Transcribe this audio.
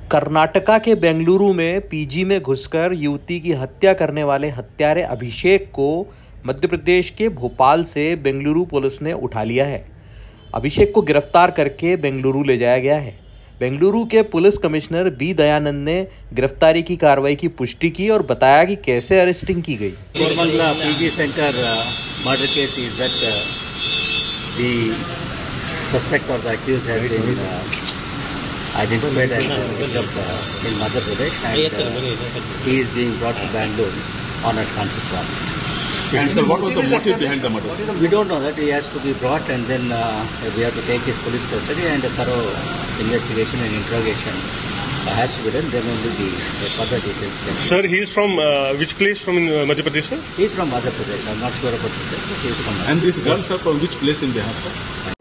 कर्नाटका के बेंगलुरु में पीजी में घुसकर युवती की हत्या करने वाले हत्यारे अभिषेक को मध्य प्रदेश के भोपाल से बेंगलुरु पुलिस ने उठा लिया है। अभिषेक को गिरफ्तार करके बेंगलुरु ले जाया गया है। बेंगलुरु के पुलिस कमिश्नर बी दयानंद ने गिरफ्तारी की कार्रवाई की पुष्टि की और बताया कि कैसे अरेस्टिंग की गई। Koramangala P G centre murder case is that the suspect or the accused has been identified and picked up in Madhya Pradesh, and he is being brought to Bangalore on a transit warrant. And sir, what was the motive behind the murder? We don't know that. He has to be brought, and then we have to take his police custody, and a thorough investigation and interrogation has to be done. Then only the further details can be. Sir, he is from which place from Madhya Pradesh, sir? He is from Madhya Pradesh. I'm not sure about the place, but he is from Madhya Pradesh. And this gun, sir, from which place in Bihar, sir?